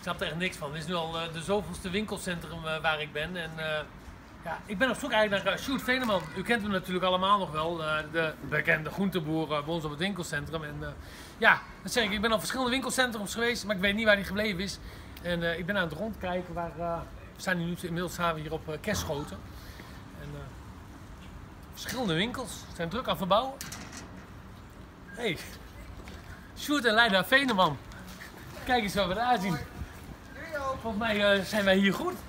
snap er echt niks van. Dit is nu al de zoveelste winkelcentrum waar ik ben. En ja, ik ben op zoek eigenlijk naar Sjoerd Veneman. U kent hem natuurlijk allemaal nog wel. De bekende groenteboer bij ons op het winkelcentrum. En ja, dat zeg ik ben op verschillende winkelcentrums geweest, maar ik weet niet waar hij gebleven is. En ik ben aan het rondkijken waar... we staan inmiddels hier op Kerschoten. En, verschillende winkels. Ze zijn druk aan het verbouwen. Hey, Sjoerd en Leida Veneman. Kijk eens wat we eruit zien. Volgens mij zijn wij hier goed.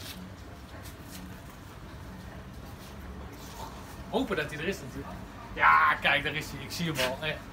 Hopen dat hij er is natuurlijk. Ja, kijk, daar is hij. Ik zie hem al. Echt.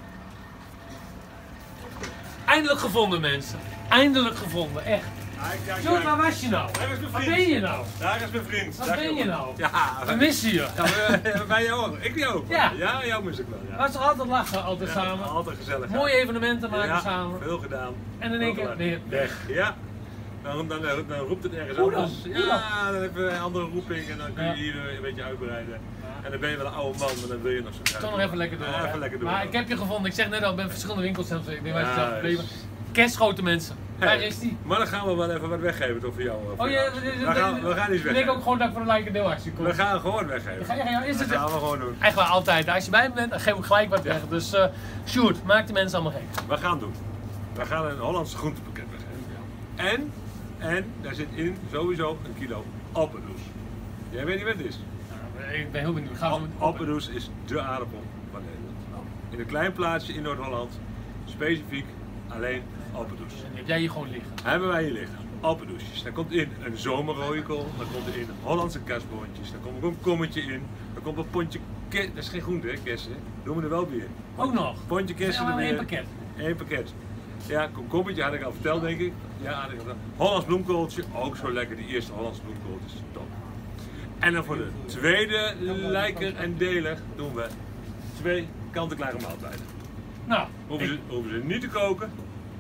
Eindelijk gevonden, mensen. Eindelijk gevonden, echt. Sjoerd, waar was je nou? Waar ben je nou? Daar is mijn vriend. Waar ben je nou? Ja, We missen je. Ja, bij jou ook. Ik jou ook. Ja. Ja, jou mis ik wel. Ja. Was toch altijd lachen, altijd samen? Altijd gezellig. Mooie evenementen maken ja, samen. veel gedaan. En in één keer weer weg. Ja. Dan roept het ergens Hoe dan? anders. Hoe dan? Ja, dan heb je een andere roeping en dan kun je Ja. hier een beetje uitbreiden. En dan ben je wel een oude man, maar dan wil je nog zo graag. Toch nog even lekker door. Ja, hè? even lekker door. Maar ik heb je gevonden. Ik zeg net al, ik ben in verschillende winkelcentra. Ik ben waar je Ja, zelf gebleven. Kerschoten, mensen. Waar Hey, is die? Maar dan gaan we wel even wat weggeven toch voor jou. Voor Oh, jou. we gaan iets Ik denk weggeven. ook gewoon dat ik voor een like deelactie kom. We gaan gewoon weggeven. Is het Dat gaan we gewoon doen. eigenlijk wel altijd. Als je bij me bent, dan geef ik gelijk wat weg. Dus Sjoerd, maak de mensen allemaal gek. We gaan doen. We gaan een Hollandse groentepakket weggeven. En daar zit in sowieso een kilo Alpenroes. Jij weet niet wat het is? Ik ben heel benieuwd. Gaan we zo meteen- Alpenroes is de aardappel van Nederland. In een klein plaatsje in Noord-Holland, specifiek alleen Alpenroes. Die heb jij hier gewoon liggen. Hebben wij hier liggen. Alpenroesjes. Daar komt in een zomerrooikool, daar komt er in Hollandse kasboontjes, daar komt er een kommetje in, daar komt een pondje kersen. Dat is geen groente, hè, kersen. Doen we er wel bij in. Ook nog. Pondje kersen Ja, erbij. één pakket. Eén pakket. Ja, komkommetje had ik al verteld, denk ik. Ja, had ik al verteld. Hollands bloemkooltje, ook zo lekker. Die eerste Hollandse bloemkooltjes, top. En dan voor de tweede lijker en deler doen we 2 kant-en-klare maaltijden. Nou, Hoeven ze niet te koken.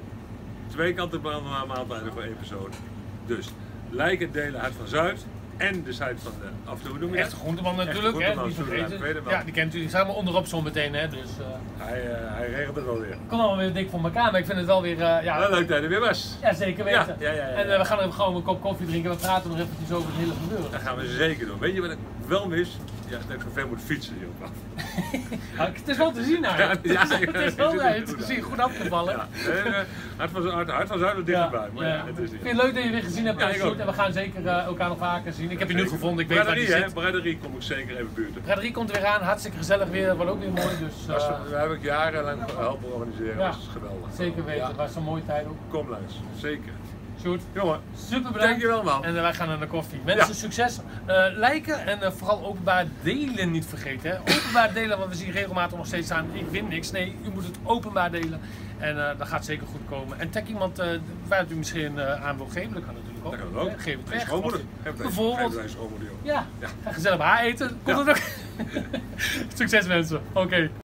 2 kant-en-klare maaltijden voor 1 persoon. Dus lijker delen Hart van Zuid en de site van de af en toe doen we echte groenteman natuurlijk, hè? groenteman, Niet sorry, vergeten. ja, tweede man. Ja, die kent u. Die staan maar onderop zo meteen, hè? Dus Hij regelt het wel weer. komt allemaal weer dik voor elkaar, maar ik vind het wel weer. Ja, Wel leuk dat hij er weer was. ja, zeker weten. Ja. En we gaan even gewoon een kop koffie drinken. We praten nog eventjes over het hele gebeuren. Dat gaan we zeker doen. Weet je wat ik wel mis? Ja, dat ik zo ver moet fietsen hier op af. Ja, het is wel te zien, nou. Ja, Het is wel ja, het is hier goed afgevallen. Ja, Hart van Zuid is dichterbij, maar ja, het is Ik niet. vind het leuk dat je weer gezien hebt, Ja, ik Sjoerd. ook. En we gaan zeker elkaar nog vaker zien. Ik heb je nu gevonden, ik weet waar die Braderie, hè? zit. Braderie kom ik zeker even buurten. Braderie komt er weer aan, hartstikke gezellig weer, wordt ook weer mooi. Dus Daar heb ik jarenlang helpen organiseren, Ja. dat is geweldig. zeker weten, Ja, het was zo'n mooie tijd ook. kom langs, zeker. Sjoerd, Jongen, super bedankt. dankjewel man. En wij gaan naar de koffie. Mensen, Ja. succes. Liken en vooral openbaar delen niet vergeten. Hè. Openbaar delen, want we zien regelmatig nog steeds aan. Ik win niks. Nee, u moet het openbaar delen. En dat gaat zeker goed komen. En tag iemand waar het u misschien aan wil geven. Dat kan natuurlijk ook. Dat kan ook. Hè. Geef het Mijn weg. schoonmoeder. Of- Geef het Bijvoorbeeld. aan je schoonmoeder, joh. Ja, Ja. ga gezellig bij haar eten. Komt Ja. het ook. Succes mensen. Oké.